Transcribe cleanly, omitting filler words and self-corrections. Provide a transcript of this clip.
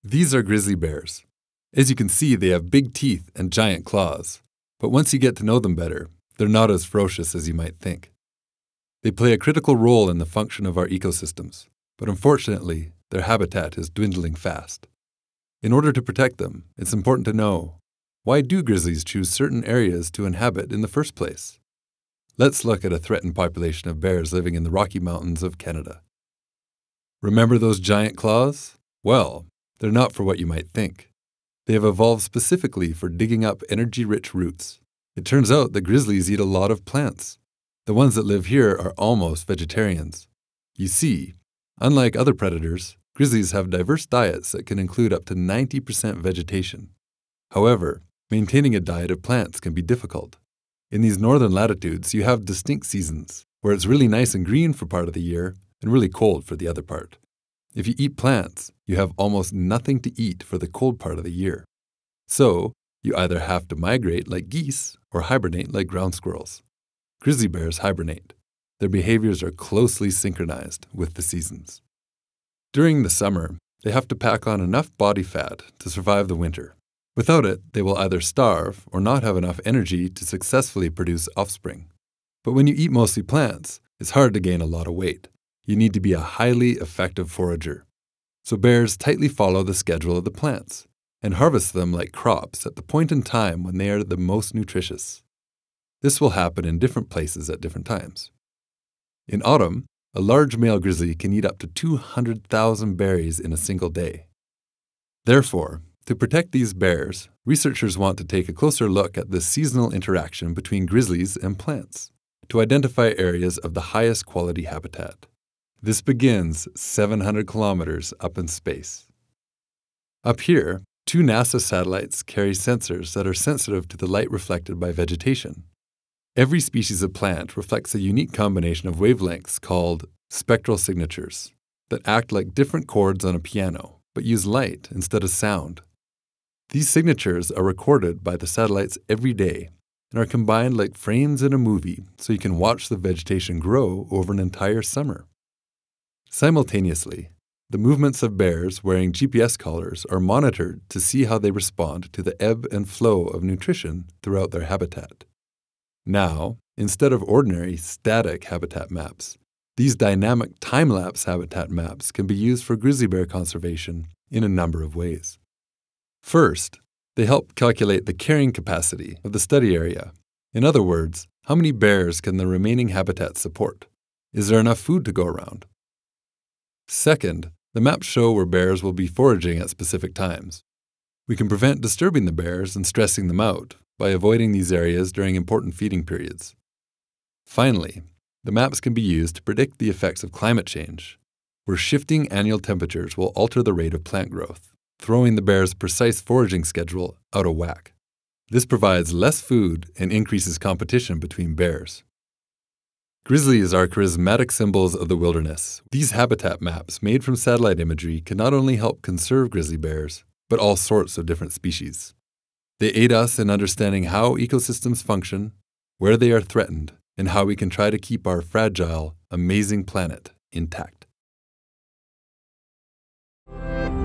These are grizzly bears. As you can see, they have big teeth and giant claws, but once you get to know them better, they're not as ferocious as you might think. They play a critical role in the function of our ecosystems, but unfortunately, their habitat is dwindling fast. In order to protect them, it's important to know, why do grizzlies choose certain areas to inhabit in the first place? Let's look at a threatened population of bears living in the Rocky Mountains of Canada. Remember those giant claws? Well, they're not for what you might think. They have evolved specifically for digging up energy-rich roots. It turns out that grizzlies eat a lot of plants. The ones that live here are almost vegetarians. You see, unlike other predators, grizzlies have diverse diets that can include up to 90% vegetation. However, maintaining a diet of plants can be difficult. In these northern latitudes, you have distinct seasons, where it's really nice and green for part of the year and really cold for the other part. If you eat plants, you have almost nothing to eat for the cold part of the year. So, you either have to migrate like geese or hibernate like ground squirrels. Grizzly bears hibernate. Their behaviors are closely synchronized with the seasons. During the summer, they have to pack on enough body fat to survive the winter. Without it, they will either starve or not have enough energy to successfully produce offspring. But when you eat mostly plants, it's hard to gain a lot of weight. You need to be a highly effective forager. So bears tightly follow the schedule of the plants and harvest them like crops at the point in time when they are the most nutritious. This will happen in different places at different times. In autumn, a large male grizzly can eat up to 200,000 berries in a single day. Therefore, to protect these bears, researchers want to take a closer look at the seasonal interaction between grizzlies and plants to identify areas of the highest quality habitat. This begins 700 kilometers up in space. Up here, 2 NASA satellites carry sensors that are sensitive to the light reflected by vegetation. Every species of plant reflects a unique combination of wavelengths called spectral signatures that act like different chords on a piano, but use light instead of sound. These signatures are recorded by the satellites every day and are combined like frames in a movie so you can watch the vegetation grow over an entire summer. Simultaneously, the movements of bears wearing GPS collars are monitored to see how they respond to the ebb and flow of nutrition throughout their habitat. Now, instead of ordinary static habitat maps, these dynamic time-lapse habitat maps can be used for grizzly bear conservation in a number of ways. First, they help calculate the carrying capacity of the study area. In other words, how many bears can the remaining habitat support? Is there enough food to go around? Second, the maps show where bears will be foraging at specific times. We can prevent disturbing the bears and stressing them out by avoiding these areas during important feeding periods. Finally, the maps can be used to predict the effects of climate change, where shifting annual temperatures will alter the rate of plant growth, throwing the bears' precise foraging schedule out of whack. This provides less food and increases competition between bears. Grizzlies are charismatic symbols of the wilderness. These habitat maps made from satellite imagery can not only help conserve grizzly bears, but all sorts of different species. They aid us in understanding how ecosystems function, where they are threatened, and how we can try to keep our fragile, amazing planet intact.